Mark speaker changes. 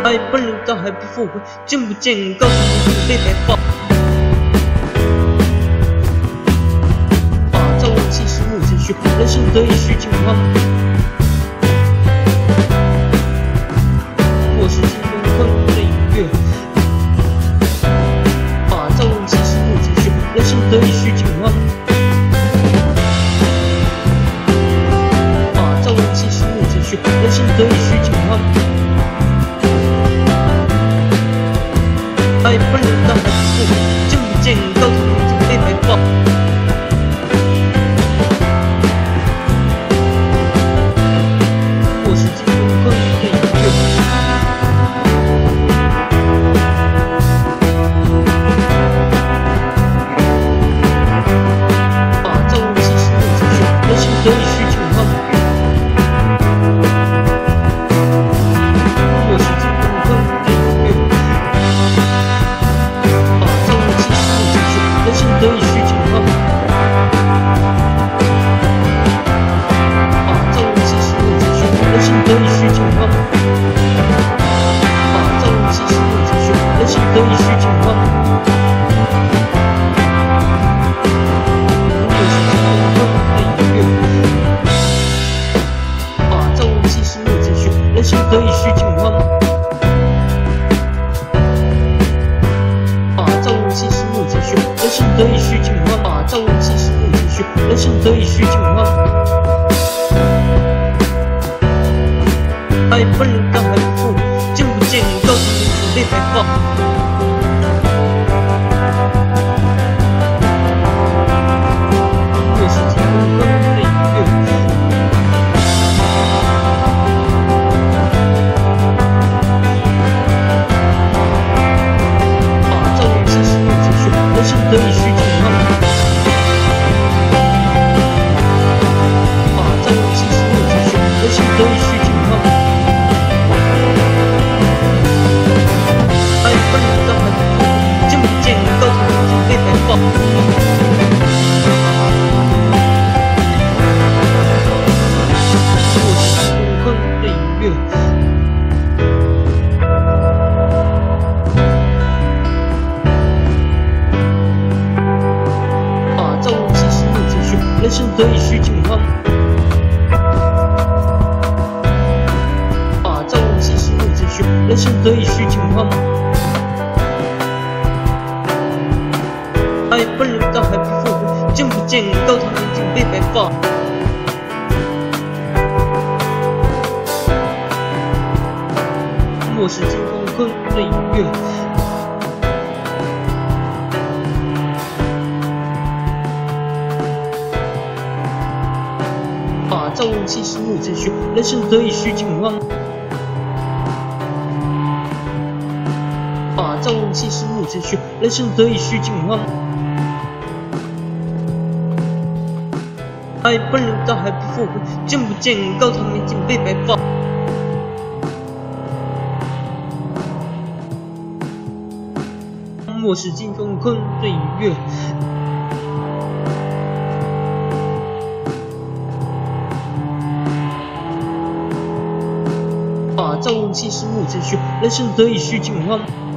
Speaker 1: 爱不能到还不复回，见不见告诉你被白放。把造物气势目前学，人生得以虚情况。我是金风混的音乐。把造物气势目前学，人生得以虚情况。把造物气势目前学，人生得以虚情况。爱不能到还不复回，见不见告诉你已经被白放。我是金风混的音乐。把造物气势目前学，人生得以虚情况。我是金风混的音乐。人生得以虚情况。把造物气势目前学，人生得以虚情况。把造物气势目前学，人生得以虚情况。我是金风混的音乐。把造物气势目前学，人生得以虚情况。把造物气势目前学，人生得以虚情况。把造物气势目前学，人生得以虚情况。爱不能到还不复回，见不见告诉你已经被白放。我是金风混的音乐。把造物气势目前学，人生得以虚情况。把造物气势目前学，人生得以虚情况。爱不能到还不复回，见不见告诉你已经被白放。我是金风混的音乐。把造物气势目前学，人生得以虚情况。把造物气势目前学，人生得以虚情况。爱不能到还不复回，见不见告诉你已经被白放。我是金风混的音乐。把造物气势目前学，人生得以虚情况。把造物气势目前学，人生得以虚情况。爱不能到还不复回，见不见告诉你已经被白放。我是金风混的音乐。把造物气势目前学，人生得以虚情况。